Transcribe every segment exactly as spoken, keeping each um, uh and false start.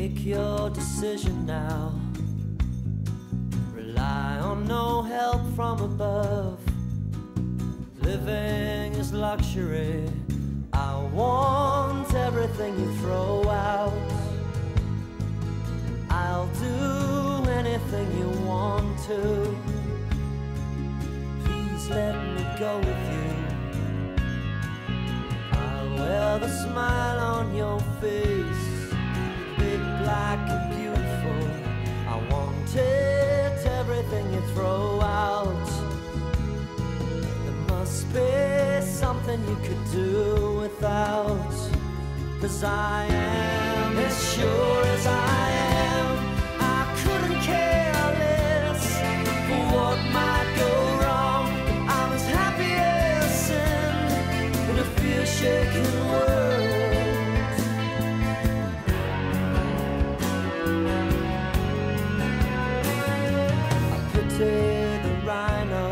Make your decision now. Rely on no help from above. Living is luxury. I want everything you throw out. I'll do anything you want to. Please let me go with you. I'll wear the smile on your face, big, black and beautiful. I want it, everything you throw out. There must be something you could do without. 'Cause I am as sure as I am. I couldn't care less for what might go wrong. I'm as happy as sin in a fear-shaken world. I pity the rhino.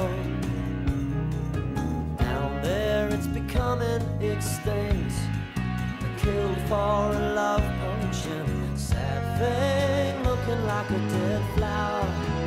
Down there it's becoming extinct. Killed for a love potion. Sad thing looking like a dead flower.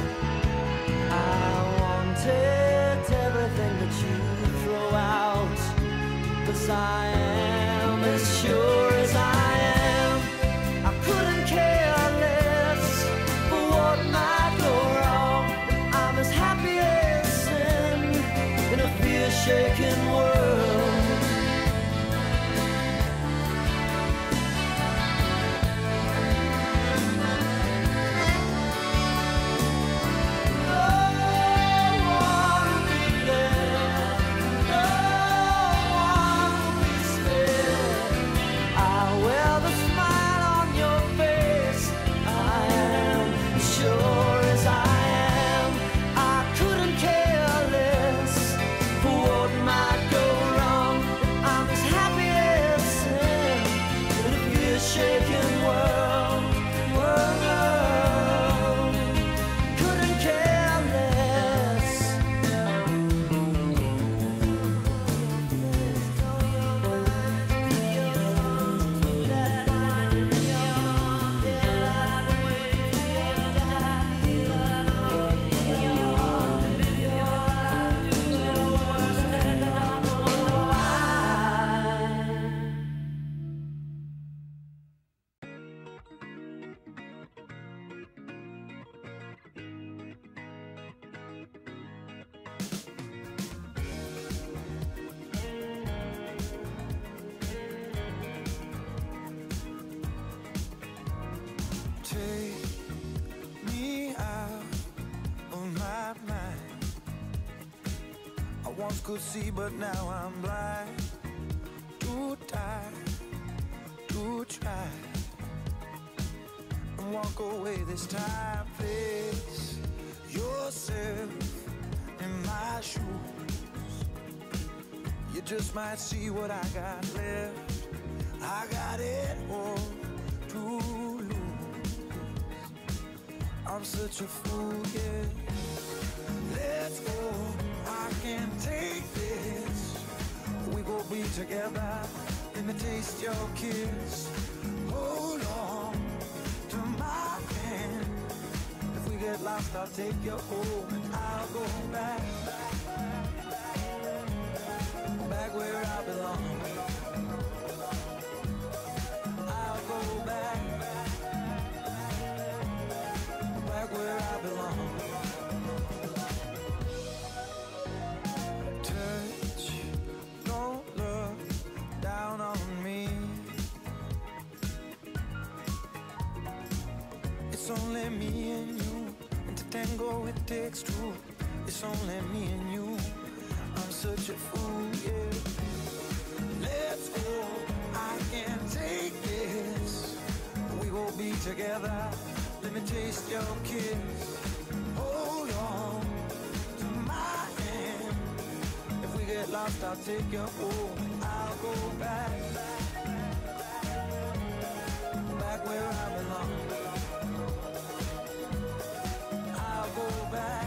I wanted everything that you throw out. 'Cause I am as sure as I am. I couldn't care less for what might go wrong. I'm as happy as sin in a fear-shaken world. Could see, but now I'm blind. Too tired to try and walk away this time. Face yourself in my shoes. You just might see what I got left. I got it all to lose. I'm such a fool, yeah. Let's go. I can take this. We gon' be together. Let me taste your kiss. Hold on to my hand. If we get lost, I'll take you home and I'll go back, back where I belong. I'll go back, back where I belong. It's only me and you, and to tango it takes two. It's only me and you. I'm such a fool, yeah. Let's go. I can't take this. We will be together. Let me taste your kiss. Hold on to my hand. If we get lost, I'll take you home. I'll go back, back where I belong. Go back,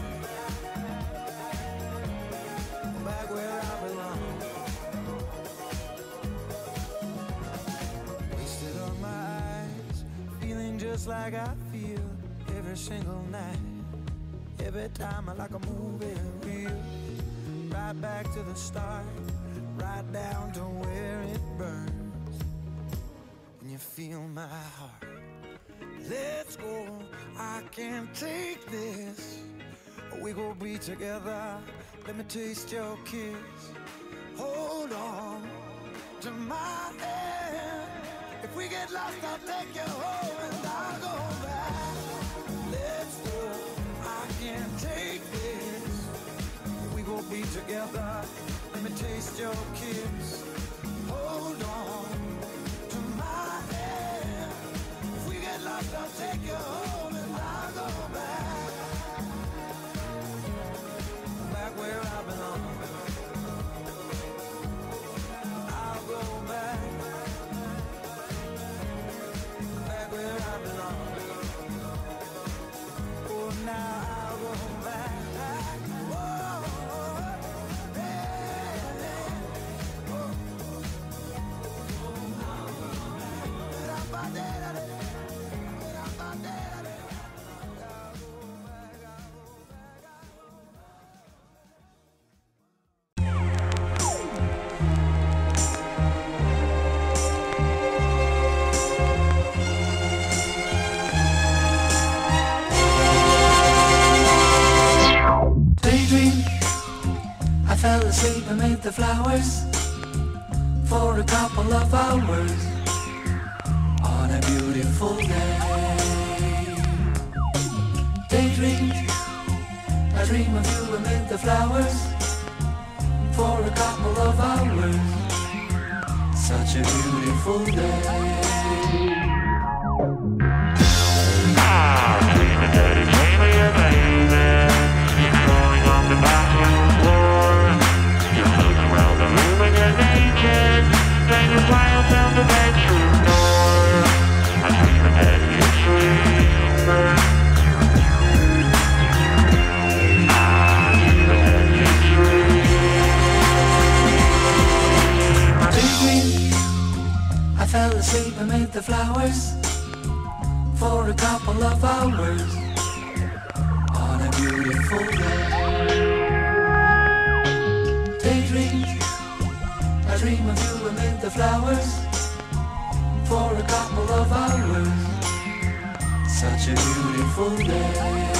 back where I belong. Wasted on my eyes, feeling just like I feel every single night. Every time I like a movie reel. Right back to the start, right down to where it burns. And you feel my heart. Let's go, I can't take this. We gon' be together, let me taste your kiss. Hold on to my hand. If we get lost, I'll take you home and I'll go back. Let's go, I can't take this. We gon' be together, let me taste your kiss. Hold on to my hand. If we get lost, I'll take you home and I'll go back. Back where I belong. I'll go back. Back where I belong. Oh, now I'll go back. Oh, hey, hey. Oh. Fell asleep amid the flowers for a couple of hours on a beautiful day. Daydream, I dream of you amid the flowers for a couple of hours. Such a beautiful day. Ah, dreaming that he gave me a baby. You're crawling on the bathroom floor. You're moving around the room and you're naked. Then you fly down the bedroom door. I'm dreaming that you sleep. Ah, dreaming that you sleep. Daydream, I fell asleep amid the flowers for a couple of hours on a beautiful day. Daydream, I dream of you amid the flowers for a couple of hours. Such a beautiful day.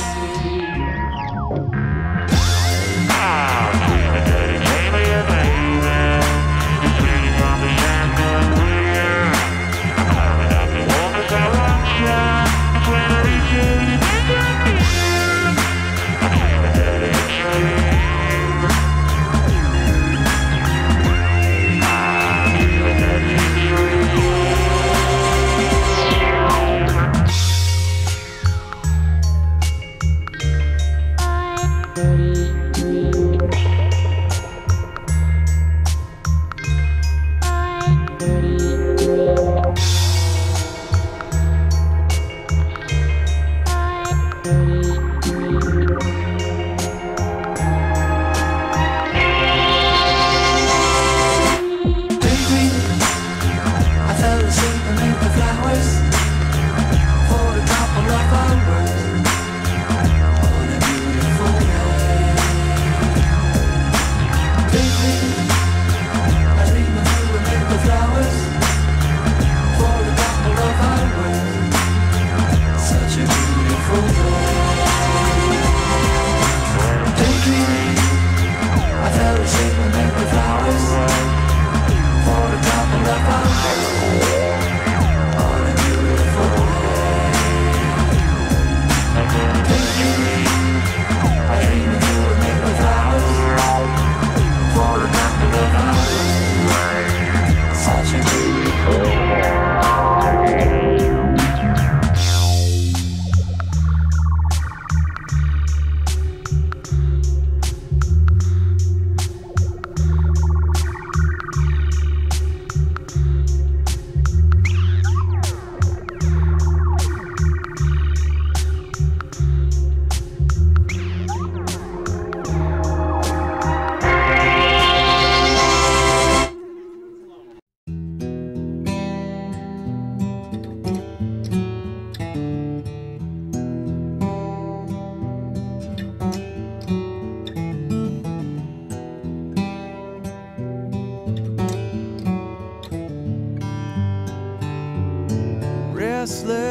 Ah, dreaming that he gave me a baby. You're sitting on the chandelier. I'm climbing up the wall as I watch ya. When I reach you, you make me weird. I'm dreaming that it's real. Ah, dreaming that it's real.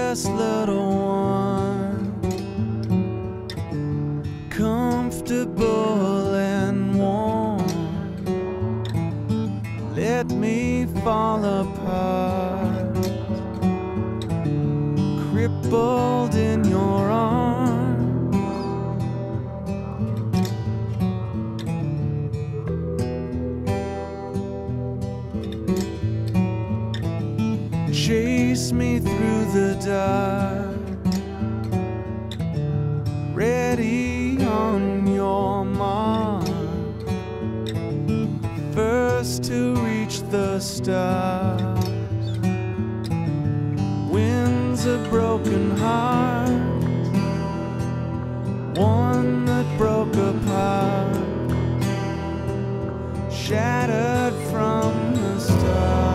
precious little one, comfortable and warm. Let me fall apart, crippled in your arms. Chase me through the dark, ready on your mark, first to reach the stars. Winds a broken heart, one that broke apart, shattered from the start.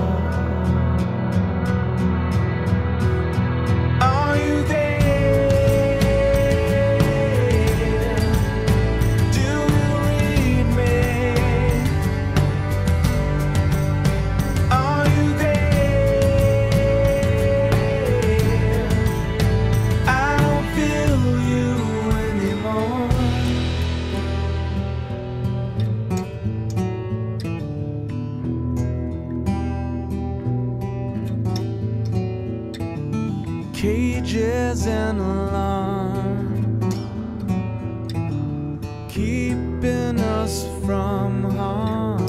Are you there? Do you read me? Are you there? I don't feel you anymore. Cages and alarms, keeping us from harm.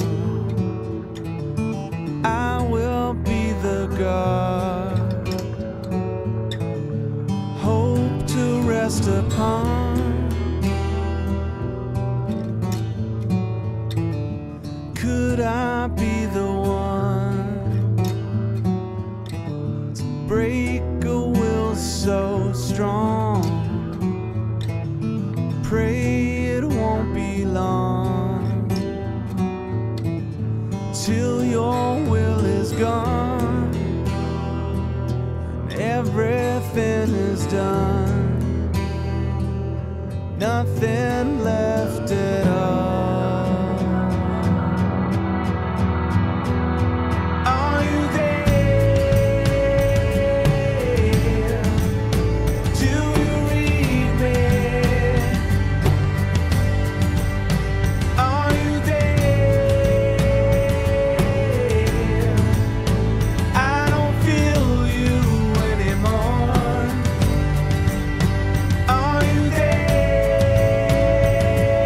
I will be the guard, hope to rest upon. Could I be the one to break a will so strong? Pray it won't be long till your will is gone and everything is done, nothing left at all. Are you there? Do you read me? Are you there? I don't feel you anymore. Are you there?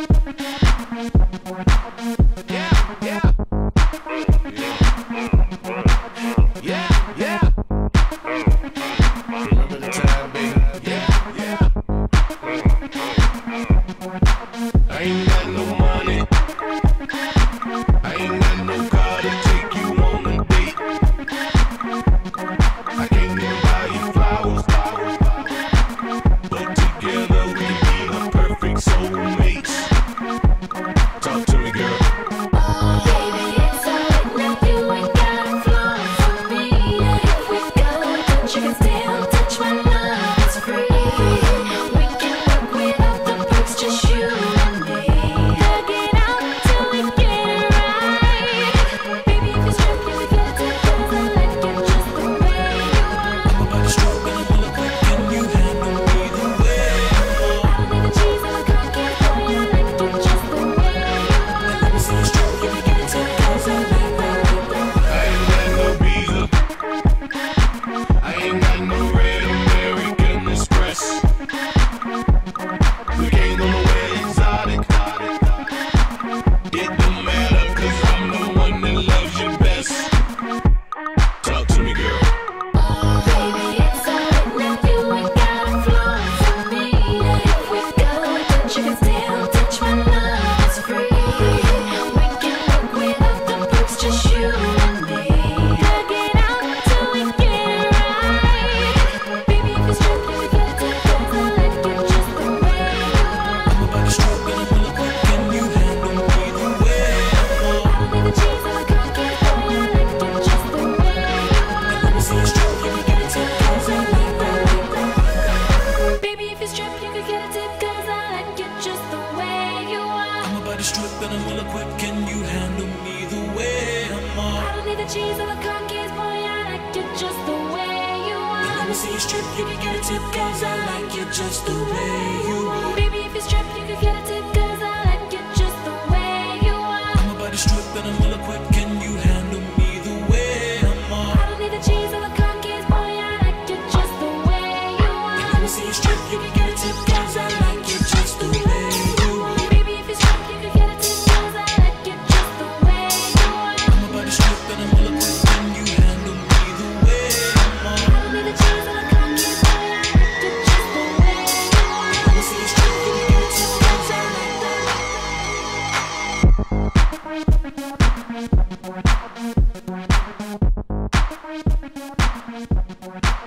We'll be right back.